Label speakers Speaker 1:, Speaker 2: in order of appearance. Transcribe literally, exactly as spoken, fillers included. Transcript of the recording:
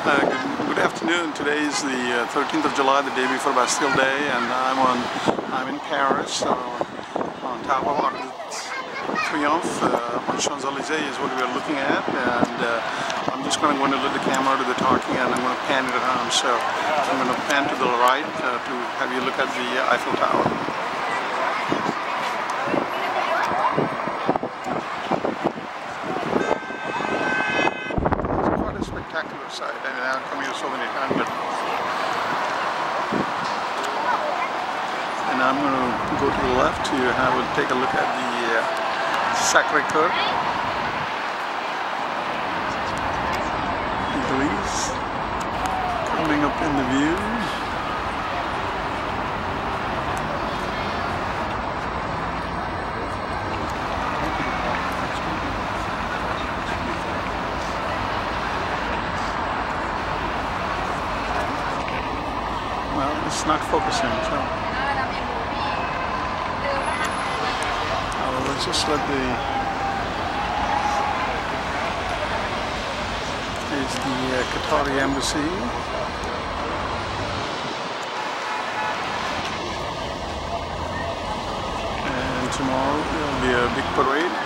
Speaker 1: Uh, good, good afternoon. Today is the uh, thirteenth of July, the day before Bastille Day, and I'm on. I'm in Paris, so on top of Arc De Triomphe uh, on Champs-Élysées is what we are looking at, and uh, I'm just going to go and let the camera do the talking, and I'm going to pan it around. So I'm going to pan to the right uh, to have you look at the Eiffel Tower. Spectacular sight. I mean, I've come here so many times, but and I'm going to go to the left to have a take a look at the uh, Sacré-Cœur, Église coming up in the view. Well, it's not focusing, so uh, let's just let the there's the uh, Qatari embassy, and tomorrow there will be a big parade.